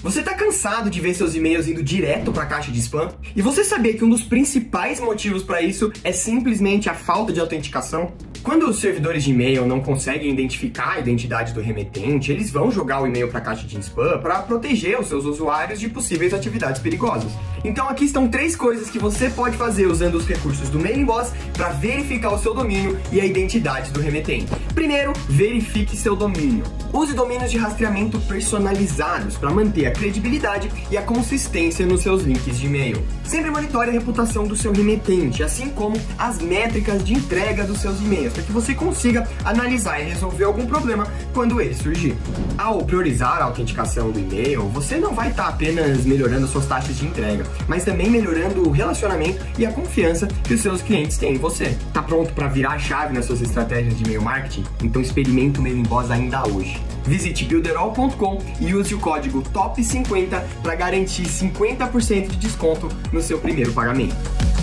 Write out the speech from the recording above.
Você tá cansado de ver seus e-mails indo direto para a caixa de spam? E você sabia que um dos principais motivos para isso é simplesmente a falta de autenticação? Quando os servidores de e-mail não conseguem identificar a identidade do remetente, eles vão jogar o e-mail para a caixa de spam para proteger os seus usuários de possíveis atividades perigosas. Então aqui estão 3 coisas que você pode fazer usando os recursos do Mailing Boss para verificar o seu domínio e a identidade do remetente. Primeiro, verifique seu domínio. Use domínios de rastreamento personalizados para manter a credibilidade e a consistência nos seus links de e-mail. Sempre monitore a reputação do seu remetente, assim como as métricas de entrega dos seus e-mails, para que você consiga analisar e resolver algum problema quando ele surgir. Ao priorizar a autenticação do e-mail, você não vai estar apenas melhorando suas taxas de entrega, mas também melhorando o relacionamento e a confiança que os seus clientes têm em você. Tá pronto para virar a chave nas suas estratégias de e-mail marketing? Então experimente o Mailing Boss ainda hoje. Visite builderall.com e use o código TOP50 para garantir 50% de desconto no seu primeiro pagamento.